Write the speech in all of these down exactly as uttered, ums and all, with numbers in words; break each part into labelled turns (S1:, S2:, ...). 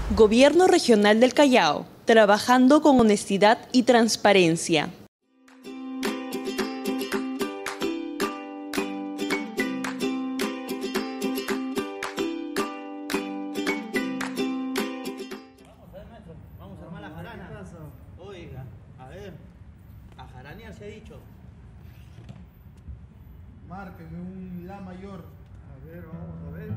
S1: Gobierno Regional del Callao, trabajando con honestidad y transparencia.
S2: Vamos a armar la jarana. Oiga, a ver, a jaranear se ha dicho.
S3: Márqueme un La mayor.
S4: A ver, vamos a ver.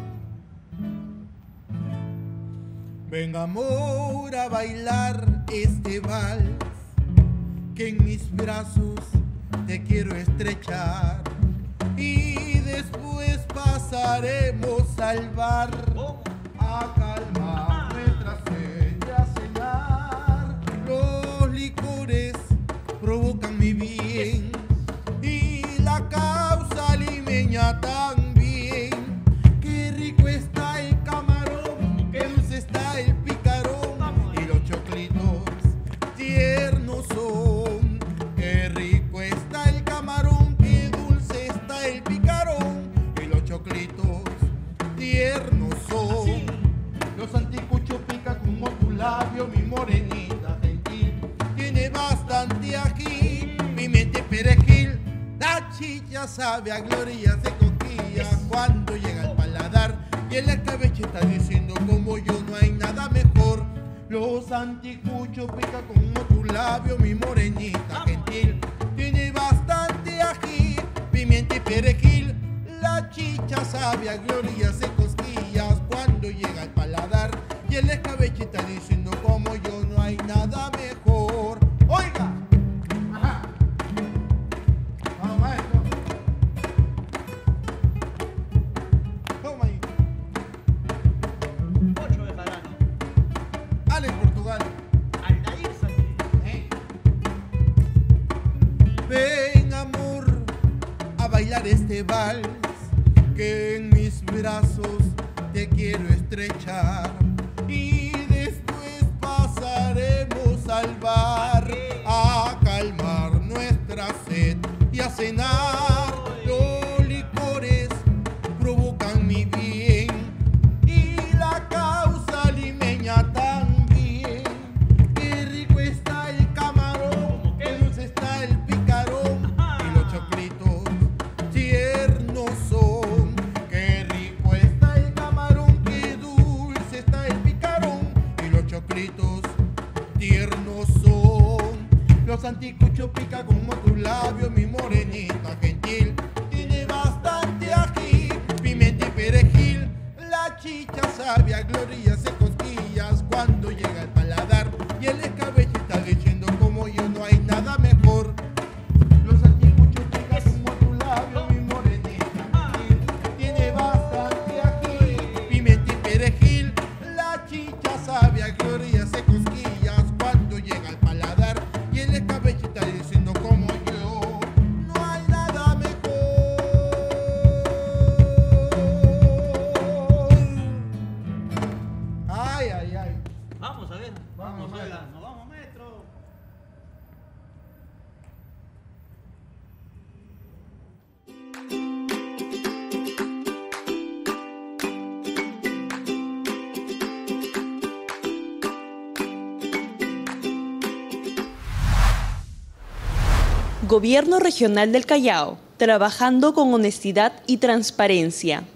S3: Venga amor a bailar este vals, que en mis brazos te quiero estrechar y después pasaremos al bar a calmar nuestra sed y a cenar. Los licores provocan mi bien y la causa limeña también. Qué rico está el camarón, qué dulce está el picarón y los choclitos tiernos son. Qué rico está el camarón, qué dulce está el picarón y los choclitos tiernos son. Los anticuchos pican como tu labio, mi morenita gentil. Tiene bastante ají, pimienta y perejil. La chicha sabe a gloria, se coquilla cuando llega al paladar. Y el escabeche está diciendo como yo no hay nada mejor. Los anticuchos pican como tu labio, mi morenita gentil. Tiene bastante ají, pimienta y perejil. La chicha sabe a gloria, se cosquillas cuando llega al paladar. Y el escabeche está diciendo como yo no hay nada mejor. Oiga. Ajá. Vamos, maestro. Toma ahí.
S2: Ocho de jarana.
S3: Ale en Portugal.
S2: Aldair Santi.
S3: ¿Eh? Ven amor a bailar este vals, que en mis brazos te quiero estrechar y después pasaremos al bar a calmar nuestra sed y a cenar. Los licores provocan mi bien y la causa limeña también. Qué rico está el camarón, qué dulce está el picarón y los choclitos tiernos son. Qué rico está el camarón, qué dulce está el picarón y los choclitos tiernos son. Los anticuchos pica como tu labio, mi morenita gentil. Tiene bastante ají, pimienta y perejil. La chicha sabe a gloria, se cosquillas cuando llega al paladar. Y el escabeche está diciendo como yo no hay nada mejor. Los anticuchos pica como tu labio, mi morenita gentil. Tiene bastante ají, pimienta y perejil. La chicha sabe a gloria, se cosquillas cuando llega al paladar. Y el escabeche está diciendo como yo no hay nada mejor. Ay, ay, ay.
S2: Vamos a ver.
S3: Vamos,
S2: Vamos,
S3: maestro.
S2: oiga. Nos vamos, maestro.
S1: Gobierno Regional del Callao, trabajando con honestidad y transparencia.